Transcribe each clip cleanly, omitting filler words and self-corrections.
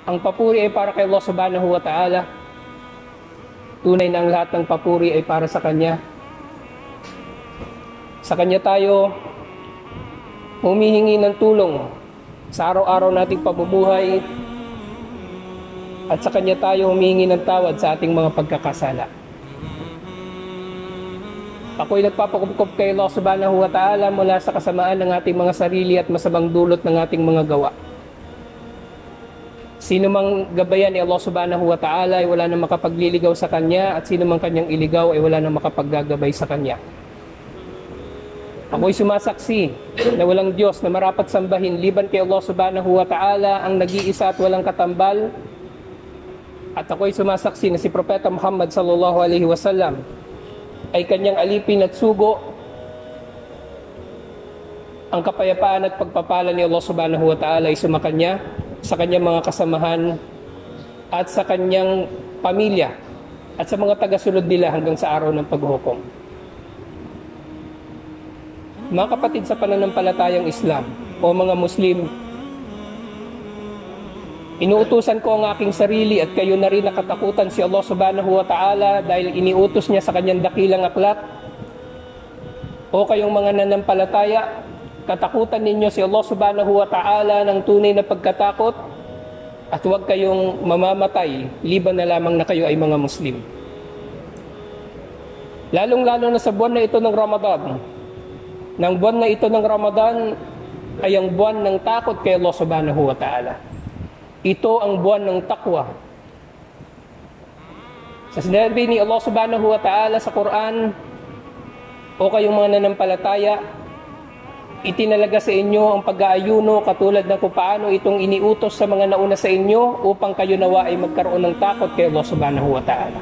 Ang papuri ay para kay Allah subhanahu wa ta'ala. Tunay na ang lahat ng papuri ay para sa Kanya. Sa Kanya tayo humihingi ng tulong sa araw-araw nating pamumuhay at sa Kanya tayo humihingi ng tawad sa ating mga pagkakasala. Ako'y nagpapakumbkob kay Allah subhanahu wa ta'ala mula sa kasamaan ng ating mga sarili at masamang dulot ng ating mga gawa. Sino mang gabayan ni Allah subhanahu wa ta'ala ay wala nang makapagliligaw sa Kanya, at sino mang Kanyang iligaw ay wala nang makapaggagabay sa Kanya. Ako'y sumasaksi na walang Diyos na marapat sambahin liban kay Allah subhanahu wa ta'ala, ang nag-iisa at walang katambal. At ako'y sumasaksi na si Propeta Muhammad sallallahu alaihi wasallam ay Kanyang alipin at sugo. Ang kapayapaan at pagpapala ni Allah subhanahu wa ta'ala ay sumakanya, sa Kanyang mga kasamahan at sa Kanyang pamilya at sa mga tagasunod nila hanggang sa araw ng paghukom. Mga kapatid sa pananampalatayang Islam o mga Muslim, inuutusan ko ang aking sarili at kayo na rin nakatakutan si Allah subhanahu wa ta'ala dahil iniutos niya sa Kanyang dakilang aklat. O kayong mga nanampalataya, katakutan ninyo si Allah subhanahu wa ta'ala ng tunay na pagkatakot at huwag kayong mamamatay liban na lamang na kayo ay mga Muslim. Lalong-lalo na sa buwan na ito ng Ramadan. Nang buwan na ito ng Ramadan ay ang buwan ng takot kay Allah subhanahu wa ta'ala. Ito ang buwan ng taqwa. Sa sinabi ni Allah subhanahu wa ta'ala sa Quran, o kayong mga nanampalataya, itinalaga sa inyo ang pag-aayuno katulad ng kung paano itong iniutos sa mga nauna sa inyo upang kayo nawa ay magkaroon ng takot kay Allah subhanahu wa ta'ala.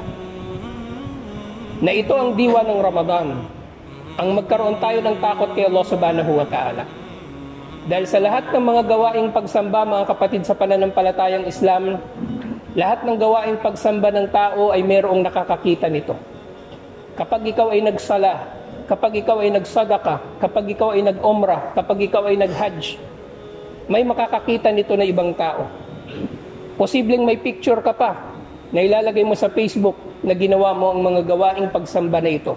Na ito ang diwa ng Ramadan, ang magkaroon tayo ng takot kay Allah subhanahu wa ta'ala. Dahil sa lahat ng mga gawaing pagsamba, mga kapatid sa pananampalatayang Islam, lahat ng gawaing pagsamba ng tao ay mayroong nakakakita nito. Kapag ikaw ay nagsala, kapag ikaw ay nagsadaka, kapag ikaw ay nag-umrah, kapag ikaw ay nag-hajj, may makakakita nito na ibang tao. Posibleng may picture ka pa na ilalagay mo sa Facebook na ginawa mo ang mga gawaing pagsamba na ito.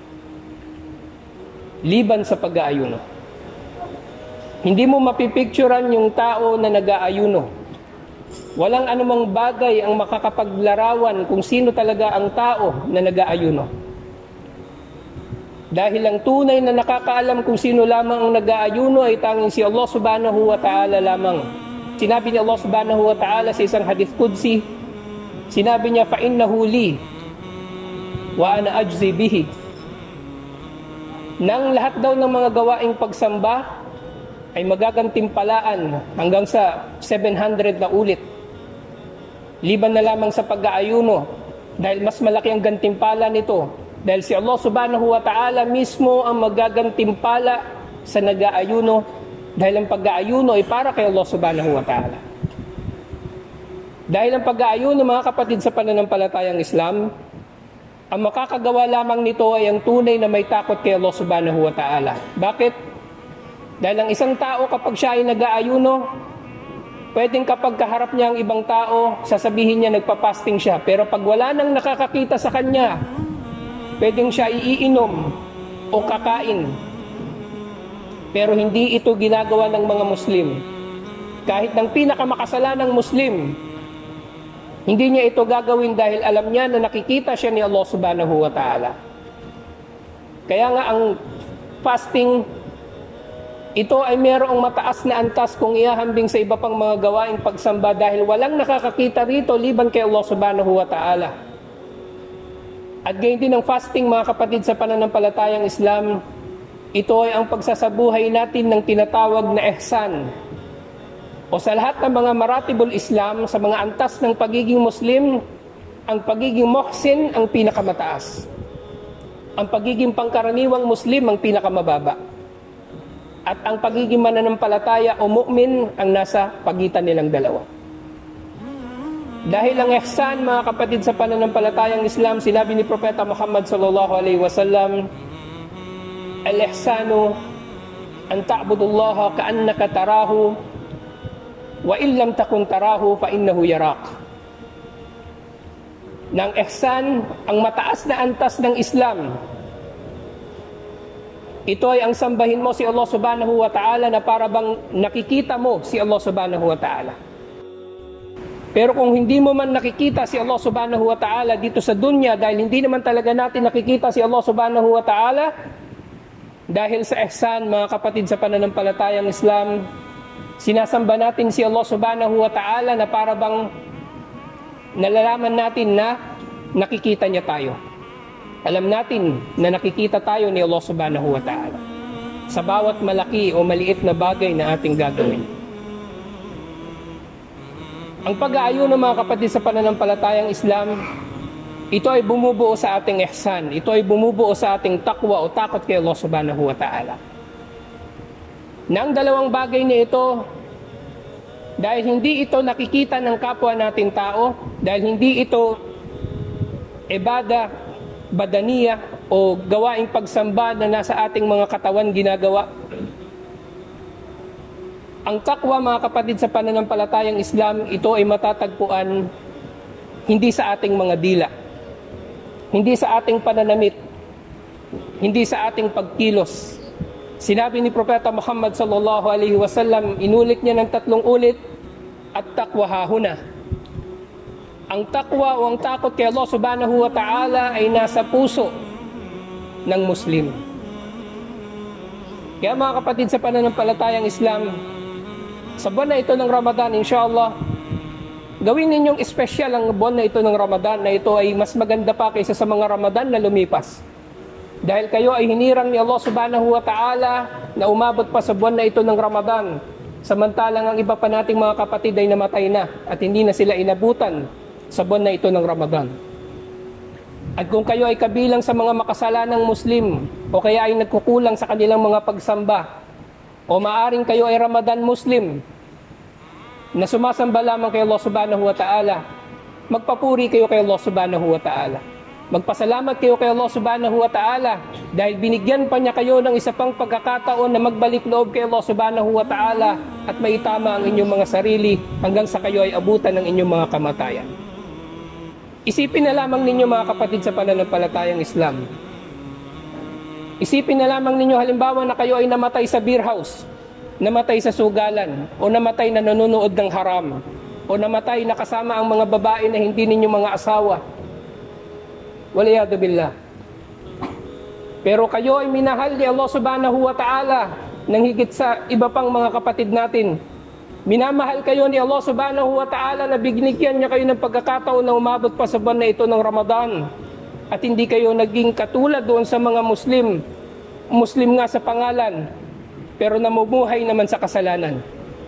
Liban sa pag-aayuno. Hindi mo mapipicturan yung tao na nag-aayuno. Walang anumang bagay ang makakapaglarawan kung sino talaga ang tao na nag-aayuno. Dahil ang tunay na nakakaalam kung sino lamang ang nag-aayuno ay tanging si Allah subhanahu wa ta'ala lamang. Sinabi ni Allah subhanahu wa ta'ala sa isang hadith qudsi, sinabi niya, فَإِنَّهُ لِي وَأَنَا أَجْزِي بِهِ. Nang lahat daw ng mga gawaing pagsamba ay magagantimpalaan hanggang sa 700 na ulit. Liban na lamang sa pag-aayuno, dahil mas malaki ang gantimpala nito. Dahil si Allah subhanahu wa ta'ala mismo ang magagantimpala sa nag-aayuno, dahil ang pag-aayuno ay para kay Allah subhanahu wa ta'ala. Dahil ang pag-aayuno, mga kapatid sa pananampalatayang Islam, ang makakagawa lamang nito ay ang tunay na may takot kay Allah subhanahu wa ta'ala. Bakit? Dahil ang isang tao kapag siya ay nag-aayuno, pwedeng kapag kaharap niya ang ibang tao, sasabihin niya nagpa-fasting siya. Pero pag wala nang nakakakita sa kanya, pwedeng siya iinom o kakain. Pero hindi ito ginagawa ng mga Muslim. Kahit ng pinakamakasalanan ng Muslim, hindi niya ito gagawin dahil alam niya na nakikita siya ni Allah subhanahu wa ta'ala. Kaya nga ang fasting, ito ay mayroong mataas na antas kung ihahambing sa iba pang mga gawaing pagsamba dahil walang nakakakita rito liban kay Allah subhanahu wa ta'ala. At gayon din ang fasting, mga kapatid sa pananampalatayang Islam, ito ay ang pagsasabuhay natin ng tinatawag na ihsan. O sa lahat ng mga maratibul Islam, sa mga antas ng pagiging Muslim, ang pagiging muhsin ang pinakamataas. Ang pagiging pangkaraniwang Muslim ang pinakamababa. At ang pagiging mananampalataya o mu'min ang nasa pagitan nilang dalawa. Dahil ang ihsan, mga kapatid sa pananampalatayang Islam, sinabi ni Propeta Muhammad sallallahu alaihi wasallam, al-ihsanu an ta'budullaha ka'annaka tarahu wa in lam takun tarahu fa innahu yarak. Ng ihsan, ang mataas na antas ng Islam, ito ay ang sambahin mo si Allah subhanahu wa ta'ala na para bang nakikita mo si Allah subhanahu wa ta'ala. Pero kung hindi mo man nakikita si Allah subhanahu wa ta'ala dito sa dunya, dahil hindi naman talaga natin nakikita si Allah subhanahu wa ta'ala, dahil sa ihsan, mga kapatid sa pananampalatayang Islam, sinasamba natin si Allah subhanahu wa ta'ala na para bang nalalaman natin na nakikita niya tayo. Alam natin na nakikita tayo ni Allah subhanahu wa ta'ala sa bawat malaki o maliit na bagay na ating gagawin. Ang pag-aayon ng mga kapatid sa pananampalatayang Islam, ito ay bumubuo sa ating ihsan. Ito ay bumubuo sa ating takwa o takot kay Allah subhanahu wa ta'ala. Na ang dalawang bagay na ito, dahil hindi ito nakikita ng kapwa nating tao, dahil hindi ito ibada, badaniya o gawaing pagsamba na nasa ating mga katawan ginagawa. Ang takwa, mga kapatid sa pananampalatayang Islam, ito ay matatagpuan hindi sa ating mga dila, hindi sa ating pananamit, hindi sa ating pagkilos. Sinabi ni Propeta Muhammad sallallahu alaihi wasallam, inulit niya ng 3 ulit, at taqwa hahuna. Ang takwa o ang takot kay Allah subhanahu wa ta'ala ay nasa puso ng Muslim. Kaya mga kapatid sa pananampalatayang Islam, sa buwan na ito ng Ramadan, inshallah, gawin ninyong espesyal ang buwan na ito ng Ramadan, na ito ay mas maganda pa kaysa sa mga Ramadan na lumipas. Dahil kayo ay hinirang ni Allah subhanahu wa ta'ala na umabot pa sa buwan na ito ng Ramadan, samantalang ang iba pa nating mga kapatid ay namatay na at hindi na sila inabutan sa buwan na ito ng Ramadan. At kung kayo ay kabilang sa mga makasalanang Muslim o kaya ay nagkukulang sa kanilang mga pagsamba, o maaring kayo ay Ramadan Muslim na sumasamba lamang kay Allah subhanahu wa ta'ala, magpapuri kayo kay Allah subhanahu wa ta'ala. Magpasalamat kayo kay Allah subhanahu wa ta'ala dahil binigyan pa niya kayo ng isa pang pagkakataon na magbalik loob kay Allah subhanahu wa ta'ala at maitama ang inyong mga sarili hanggang sa kayo ay abutan ng inyong mga kamatayan. Isipin na lamang ninyo, mga kapatid sa pananampalatayang Islam. Isipin na lamang ninyo halimbawa na kayo ay namatay sa beer house, namatay sa sugalan, o namatay na nanonood ng haram, o namatay na kasama ang mga babae na hindi ninyo mga asawa. Waliyadu billah. Pero kayo ay minahal ni Allah subhanahu wa ta'ala nang higit sa iba pang mga kapatid natin. Minamahal kayo ni Allah subhanahu wa ta'ala na binigyan niya kayo ng pagkakataon na umabot pa sa buwan na ito ng Ramadan. At hindi kayo naging katulad doon sa mga Muslim. Muslim nga sa pangalan, pero namumuhay naman sa kasalanan.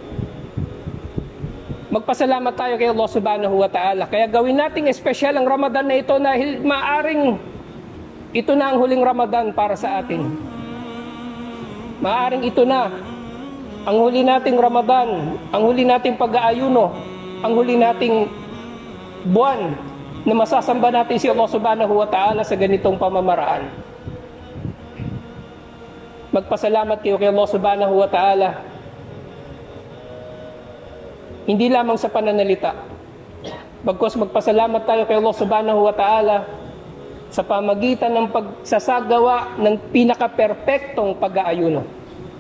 Magpasalamat tayo kay Allah subhanahu wa ta'ala. Kaya gawin nating espesyal ang Ramadan na ito na maaring ito na ang huling Ramadan para sa atin. Maaring ito na ang huli nating Ramadan, ang huli nating pag-aayuno, ang huli nating buwan na masasamba natin si Allah subhanahu wa ta'ala sa ganitong pamamaraan. Magpasalamat kayo kay Allah subhanahu wa ta'ala, hindi lamang sa pananalita, bagkus magpasalamat tayo kay Allah subhanahu wa ta'ala sa pamagitan ng pagsasagawa ng pinaka-perpektong pag-aayuno.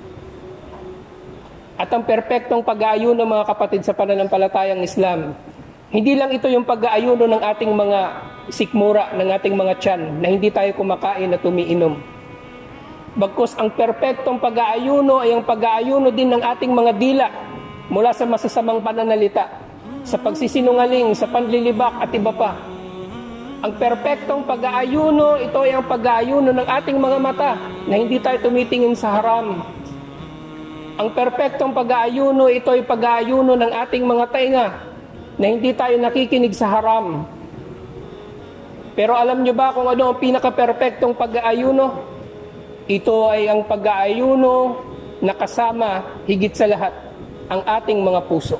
At ang perpektong pag-aayuno, mga kapatid sa pananampalatayang Islam, hindi lang ito yung pag-aayuno ng ating mga sikmura, ng ating mga tiyan, na hindi tayo kumakain at umiinom. Bagkus ang perpektong pag-aayuno ay ang pag-aayuno din ng ating mga dila mula sa masasamang pananalita, sa pagsisinungaling, sa panlilibak at iba pa. Ang perpektong pag-aayuno, ito ay ang pag-aayuno ng ating mga mata na hindi tayo tumitingin sa haram. Ang perpektong pag-aayuno, ito ay pag-aayuno ng ating mga tainga na hindi tayo nakikinig sa haram. Pero alam nyo ba kung ano ang pinaka-perpektong pag-aayuno? Ito ay ang pag-aayuno na kasama higit sa lahat ang ating mga puso.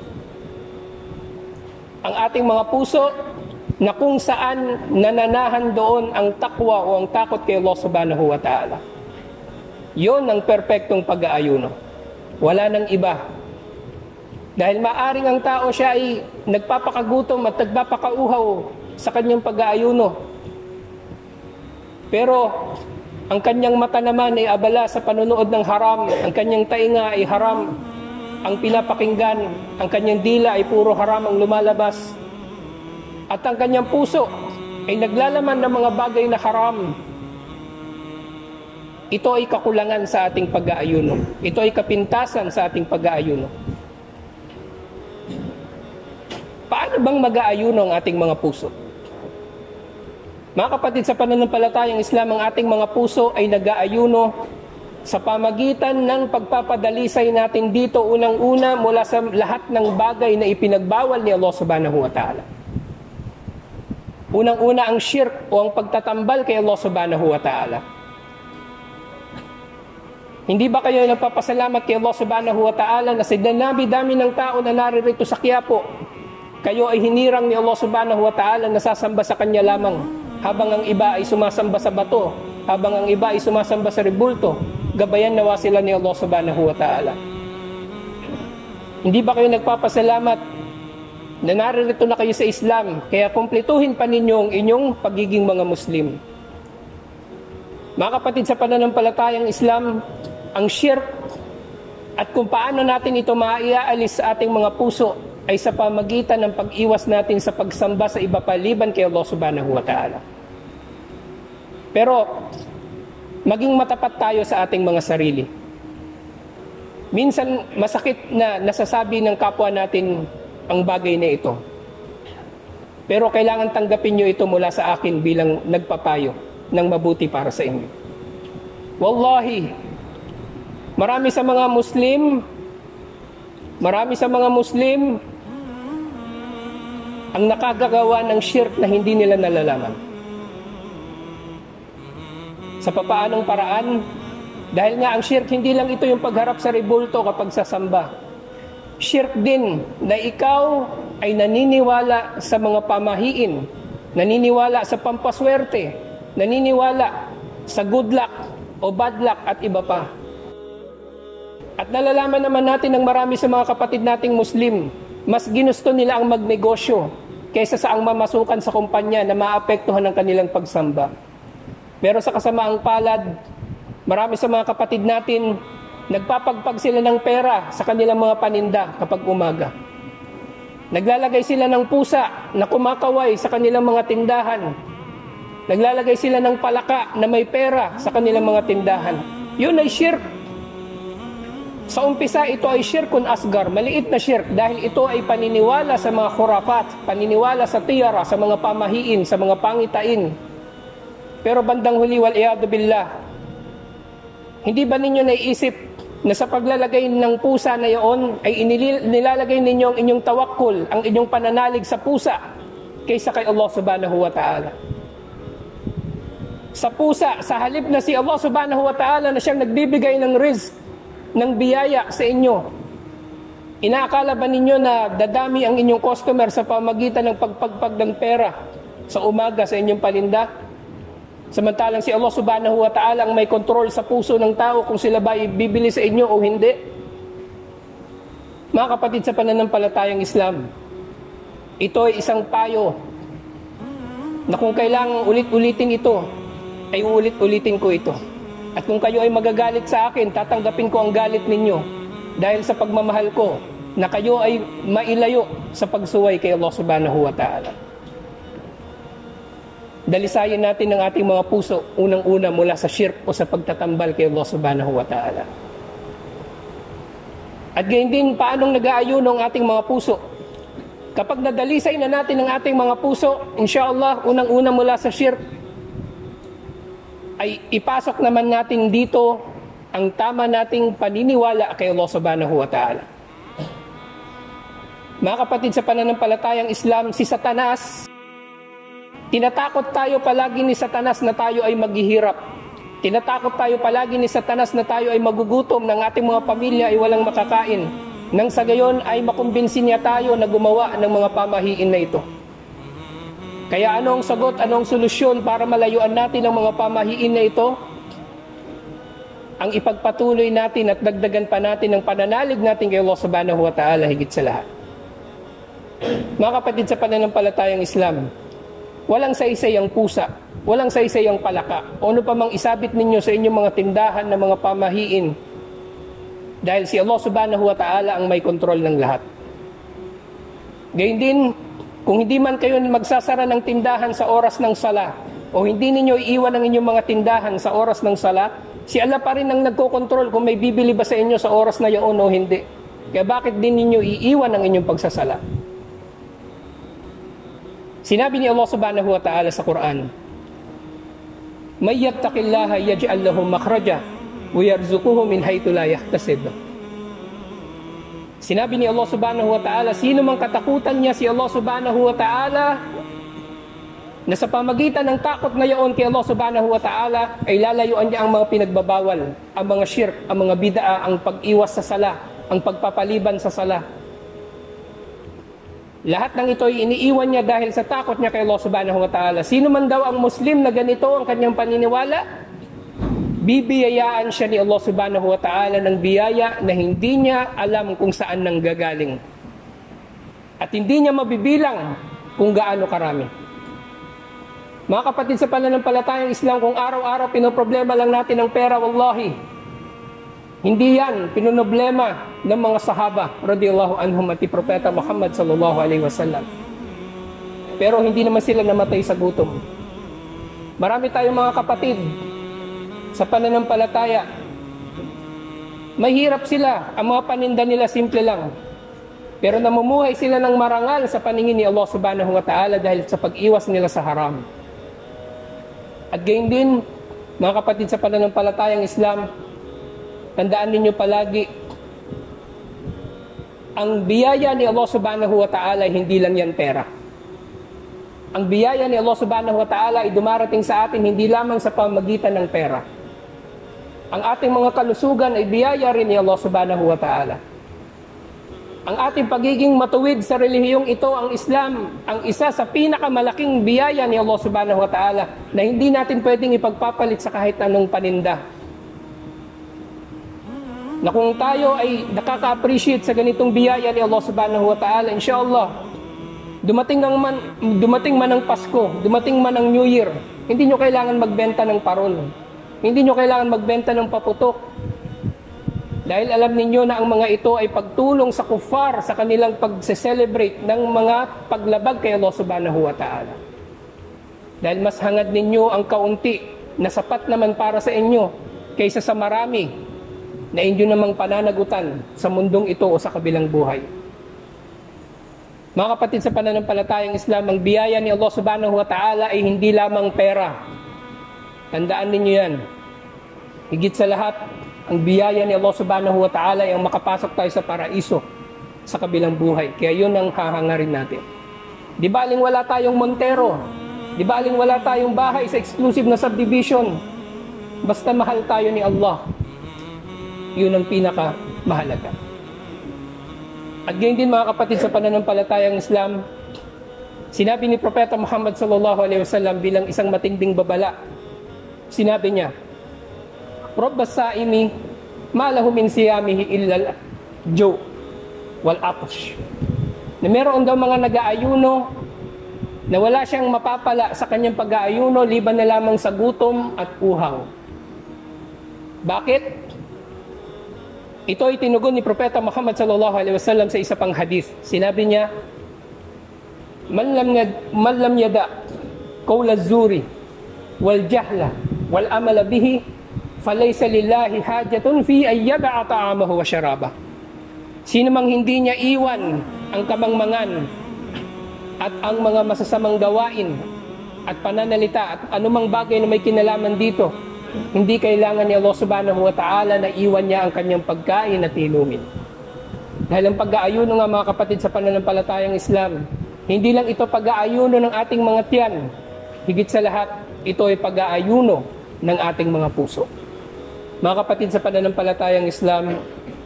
Ang ating mga puso na kung saan nananahan doon ang takwa o ang takot kay Allah subhanahu wa ta'ala. Yun ang perpektong pag-aayuno. Wala nang iba. Dahil maaring ang tao siya ay nagpapakagutom at nagpapakauhaw sa kanyang pag-aayuno. Pero ang kanyang mata naman ay abala sa panonood ng haram, ang kanyang tainga ay haram, ang pinapakinggan, ang kanyang dila ay puro haram ang lumalabas, at ang kanyang puso ay naglalaman ng mga bagay na haram. Ito ay kakulangan sa ating pag-aayuno. Ito ay kapintasan sa ating pag-aayuno. Paano bang mag-aayuno ang ating mga puso? Mga kapatid, sa pananampalatayang Islam, ang ating mga puso ay nag-aayuno sa pamagitan ng pagpapadalisay natin dito unang-una mula sa lahat ng bagay na ipinagbawal ni Allah subhanahu wa ta'ala. Unang-una ang shirk o ang pagtatambal kay Allah subhanahu wa ta'ala. Hindi ba kayo nagpapasalamat kay Allah subhanahu wa ta'ala na sa dami-dami ng tao na naririto sa Quiapo, kayo ay hinirang ni Allah subhanahu wa ta'ala na sasamba sa Kanya lamang, habang ang iba ay sumasamba sa bato, habang ang iba ay sumasamba sa rebulto, gabayan nawa sila ni Allah subhanahu wa ta'ala. Hindi ba kayo nagpapasalamat na naririto na kayo sa Islam, kaya kumpletuhin pa ninyo ang inyong pagiging mga Muslim? Mga kapatid, sa pananampalatayang Islam, ang shirk at kung paano natin ito maiaalis sa ating mga puso ay sa pamagitan ng pag-iwas natin sa pagsamba sa iba paliban kay Allah subhanahu wa ta'ala. Pero, maging matapat tayo sa ating mga sarili. Minsan, masakit na nasasabi ng kapwa natin ang bagay na ito. Pero kailangan tanggapin nyo ito mula sa akin bilang nagpapayo ng mabuti para sa inyo. Wallahi, marami sa mga Muslim ang nakagagawa ng shirk na hindi nila nalalaman. Sa papaanong paraan? Dahil nga ang shirk, hindi lang ito yung pagharap sa rebulto kapag sasamba. Shirk din na ikaw ay naniniwala sa mga pamahiin, naniniwala sa pampaswerte, naniniwala sa good luck o bad luck at iba pa. At nalalaman naman natin ng marami sa mga kapatid nating Muslim, mas ginusto nila ang magnegosyo kaysa sa ang mamasukan sa kumpanya na maapektuhan ng kanilang pagsamba. Pero sa kasamaang palad, marami sa mga kapatid natin, nagpapagpag sila ng pera sa kanilang mga paninda kapag umaga. Naglalagay sila ng pusa na kumakaway sa kanilang mga tindahan. Naglalagay sila ng palaka na may pera sa kanilang mga tindahan. Yun ay shirk. Sa umpisa, ito ay shirkun asgar, maliit na shirk dahil ito ay paniniwala sa mga khurafat, paniniwala sa tiyara, sa mga pamahiin, sa mga pangitain. Pero bandang huli, wal-iyadu billah, hindi ba ninyo naiisip na sa paglalagay ng pusa na iyon ay nilalagay ninyo ang inyong tawakkul, ang inyong pananalig sa pusa kaysa kay Allah subhanahu wa ta'ala? Sa pusa, sa halip na si Allah subhanahu wa ta'ala na siyang nagbibigay ng rizq, ng biyaya sa inyo, inaakala ba ninyo na dadami ang inyong customer sa pamagitan ng pagpagpag ng pera sa umaga sa inyong paninda? Samantalang si Allah subhanahu wa ta'ala ang may kontrol sa puso ng tao kung sila ba ibibili sa inyo o hindi. Mga kapatid, sa pananampalatayang Islam, ito ay isang payo na kung kailangang ulit-ulitin ito, ay ulit-ulitin ko ito. At kung kayo ay magagalit sa akin, tatanggapin ko ang galit ninyo dahil sa pagmamahal ko na kayo ay mailayo sa pagsuway kay Allah subhanahu wa ta'ala. Dalisayin natin ang ating mga puso unang-una mula sa shirk o sa pagtatambal kay Allah subhanahu wa ta'ala. At gayon din, paanong nag-aayuno ang ating mga puso? Kapag nadalisay na natin ang ating mga puso, insyaAllah, unang-una mula sa shirk, ay ipasok naman natin dito ang tama nating paniniwala kay Allah subhanahu wa ta'ala. Mga kapatid, sa pananampalatayang Islam, si Satanas, tinatakot tayo palagi ni Satanas na tayo ay maghihirap. Tinatakot tayo palagi ni Satanas na tayo ay magugutom, ng ating mga pamilya ay walang makakain. Nang sa gayon ay makumbinsin niya tayo na gumawa ng mga pamahiin na ito. Kaya anong sagot, anong solusyon para malayuan natin ang mga pamahiin na ito? ang ipagpatuloy natin at dagdagan pa natin ang pananalig natin kay Allah subhanahu wa ta'ala higit sa lahat. Mga kapatid sa pananampalatayang Islam, walang saysay ang pusa, walang saysay ang palaka, o ano pa mang isabit ninyo sa inyong mga tindahan na mga pamahiin, dahil si Allah subhanahu wa ta'ala ang may kontrol ng lahat. Gayun din, kung hindi man kayo magsasara ng tindahan sa oras ng sala, o hindi ninyo iiwan ang inyong mga tindahan sa oras ng sala, si Allah pa rin ang nagkokontrol kung may bibili ba sa inyo sa oras na yun o hindi. Kaya bakit din ninyo iiwan ang inyong pagsasala? Sinabi ni Allah subhanahu wa ta'ala sa Quran, "May yattaqillaha yaj'al lahu makhraja wa yarzuquhu min haythu la yahtasib." Sinabi ni Allah subhanahu wa ta'ala, sino mang katakutan niya si Allah subhanahu wa ta'ala, na sa pamagitan ng takot na iyon kay Allah subhanahu wa ta'ala ay lalayuan niya ang mga pinagbabawal, ang mga shirk, ang mga bid'a, ang pag-iwas sa sala, ang pagpapaliban sa sala. Lahat ng ito ay iniiwan niya dahil sa takot niya kay Allah subhanahu wa ta'ala. Sino man daw ang Muslim na ganito ang kanyang paniniwala, bibiyayaan siya ni Allah subhanahu wa ta'ala ng biyaya na hindi niya alam kung saan nanggagaling. At hindi niya mabibilang kung gaano karami. Mga kapatid sa pananampalatayang Islam, kung araw-araw pinoproblema lang natin ang pera, wallahi, hindi yan pinoproblema ng mga sahaba radiyallahu anhum at Propeta Muhammad sallallahu alaihi wasallam. Pero hindi naman sila namatay sa gutom. Marami tayong mga kapatid sa pananampalataya, mahirap sila, ang mga paninda nila simple lang, pero namumuhay sila ng marangal sa paningin ni Allah subhanahu wa ta'ala dahil sa pag-iwas nila sa haram. At gayon din, mga kapatid sa pananampalatayang Islam, tandaan ninyo palagi, ang biyaya ni Allah subhanahu wa ta'ala hindi lang yan pera. Ang biyaya ni Allah subhanahu wa ta'ala ay dumarating sa atin hindi lamang sa pamagitan ng pera. Ang ating mga kalusugan ay biyaya rin ni Allah subhanahu wa ta'ala. Ang ating pagiging matuwid sa relihiyong ito, ang Islam, ang isa sa pinakamalaking biyaya ni Allah subhanahu wa ta'ala na hindi natin pwedeng ipagpapalit sa kahit anong paninda. Na kung tayo ay nakaka-appreciate sa ganitong biyaya ni Allah subhanahu wa ta'ala, inshallah, dumating man ang Pasko, dumating man ang New Year, hindi nyo kailangan magbenta ng parol. Hindi nyo kailangan magbenta ng paputok. Dahil alam ninyo na ang mga ito ay pagtulong sa kuffar sa kanilang pag-celebrate ng mga paglabag kay Allah subhanahu wa ta'ala. Dahil mas hangad ninyo ang kaunti na sapat naman para sa inyo kaysa sa marami na inyo namang pananagutan sa mundong ito o sa kabilang buhay. Mga kapatid sa pananampalatayang Islam, ang biyaya ni Allah subhanahu wa ta'ala ay hindi lamang pera. Tandaan ninyo yan. Higit sa lahat, ang biyaya ni Allah subhanahu wa ta'ala ay ang makapasok tayo sa paraiso sa kabilang buhay. Kaya yun ang hahangarin natin. Di ba aling wala tayong Montero? Di ba aling wala tayong bahay sa exclusive na subdivision? Basta mahal tayo ni Allah. Yun ang pinakamahalaga. At gayon din mga kapatid sa pananampalatayang Islam, sinabi ni Propeta Muhammad sallallahu alaihi wasallam bilang isang matinding babala, sinabi niya, Rabbas saimi ma lahu min siyamihi illa al-ju' wal atash. Na meron daw mga nag-aayuno na wala siyang mapapala sa kanyang pag-aayuno liban na lamang sa gutom at uhaw. Bakit? Ito ay tinugon ni Propeta Muhammad sallallahu alaihi wasallam sa isa pang hadith. Sinabi niya, man lam yada qawl az-zuri wal jahla wal amala bihi falaysa lillahi hajatun fi ay yada'a ta'amahu wa syarabah. Sino mang hindi niya iwan ang kamangmangan at ang mga masasamang gawain at pananalita at anumang bagay na may kinalaman dito, hindi kailangan ni Allah subhanahu wa ta'ala na iwan niya ang kanyang pagkain at inumin. Dahil ang pag-aayuno nga mga kapatid sa pananampalatayang Islam, hindi lang ito pag-aayuno ng ating mga tiyan. Higit sa lahat, ito ay pag-aayuno ng ating mga puso. Mga kapatid sa pananampalatayang Islam,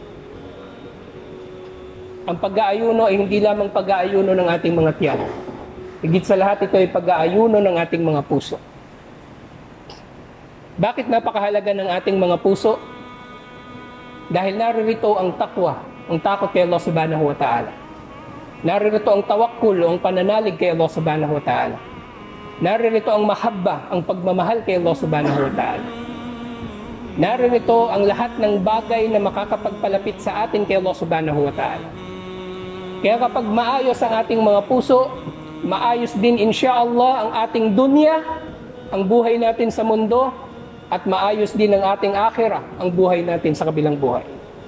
ang pag-aayuno ay hindi lamang pag-aayuno ng ating mga tiyan. Higit sa lahat, ito ay pag-aayuno ng ating mga puso. Bakit napakahalaga ng ating mga puso? Dahil naririto ang takwa, ang takot kay Allah subhanahu wa ta'ala. Naririto ang tawakkul o ang pananalig kay Allah subhanahu wa ta'ala. Naririto ang mahabba, ang pagmamahal kay Allah subhanahu wa ta'ala. Naririto ang lahat ng bagay na makakapagpalapit sa atin kay Allah subhanahu wa ta'ala. Kaya kapag maayos ang ating mga puso, maayos din insyaallah ang ating dunya, ang buhay natin sa mundo, at maayos din ang ating akhirah, ang buhay natin sa kabilang buhay.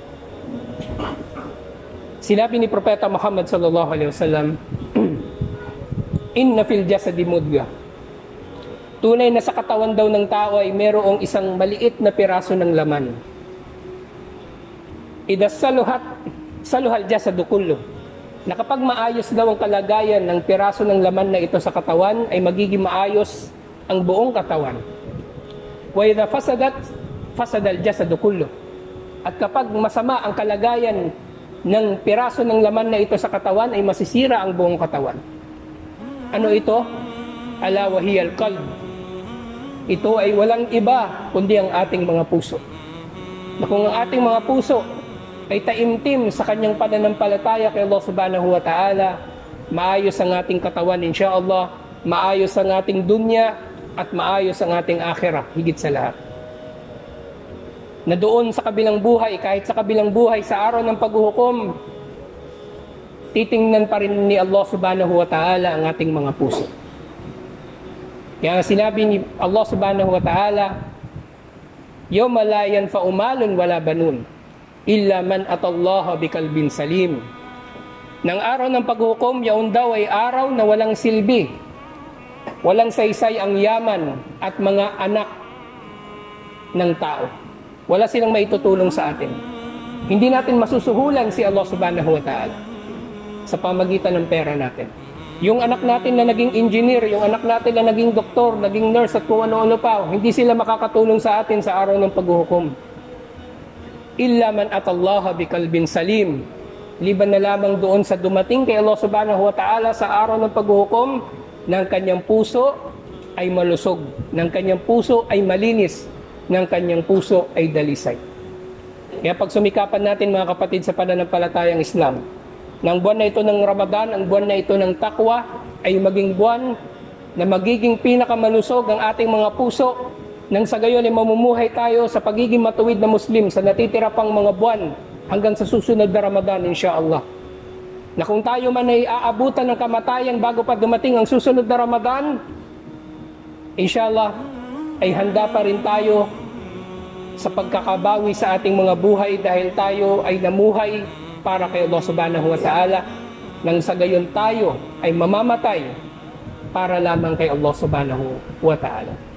Sinabi ni Propeta Muhammad sallallahu alaihi wasallam, "Inna fil jasadi mudghah." Tunay na sa katawan daw ng tao ay mayroong isang maliit na piraso ng laman. Idha saluhal jasadu kullu. Na kapag maayos daw ang kalagayan ng piraso ng laman na ito sa katawan, ay magiging maayos ang buong katawan. Wa idha fasadal jasadu kullu. At kapag masama ang kalagayan ng piraso ng laman na ito sa katawan, ay masisira ang buong katawan. Ano ito? Ala wahiyal qalb. Ito ay walang iba kundi ang ating mga puso. Na kung ang ating mga puso ay taimtim sa kanyang pananampalataya kay Allah subhanahu wa ta'ala, maayos ang ating katawan insyaallah, maayos ang ating dunya, at maayos ang ating akhirah, higit sa lahat. Na doon sa kabilang buhay, kahit sa kabilang buhay, sa araw ng paghuhukom, titingnan pa rin ni Allah subhanahu wa ta'ala ang ating mga puso. Kaya sinabi ni Allah subhanahu wa ta'ala, "Yawma la yanfa'u malun wala banun illa man atallaha biqalbin salim." Nang araw ng paghukom, yaon daw ay araw na walang silbi, walang saysay ang yaman at mga anak ng tao. Wala silang maitutulong sa atin. Hindi natin masusuhulan si Allah subhanahu wa ta'ala sa pamagitan ng pera natin. Yung anak natin na naging engineer, yung anak natin na naging doktor, naging nurse at kung ano-ano pa, hindi sila makakatulong sa atin sa araw ng paghuhukom. Illa man atallaha biqalbin salim. Liban na lamang doon sa dumating kay Allah subhanahu wa ta'ala sa araw ng paghuhukom, ng kanyang puso ay malusog, ng kanyang puso ay malinis, ng kanyang puso ay dalisay. Kaya pag sumikapan natin mga kapatid sa pananampalatayang Islam, ng buwan na ito ng Ramadan, ang buwan na ito ng takwa, ay maging buwan na magiging pinakamalusog ang ating mga puso, nang sa gayon ay mamumuhay tayo sa pagiging matuwid na Muslim sa natitira pang mga buwan hanggang sa susunod na Ramadan insyaallah. Na kung tayo man ay aabutan ng kamatayan bago pa dumating ang susunod na Ramadan, inshallah ay handa pa rin tayo sa pagkakabawi sa ating mga buhay dahil tayo ay namuhay para kay Allah subhanahu wa ta'ala, nang sa gayon tayo ay mamamatay para lamang kay Allah subhanahu wa ta'ala.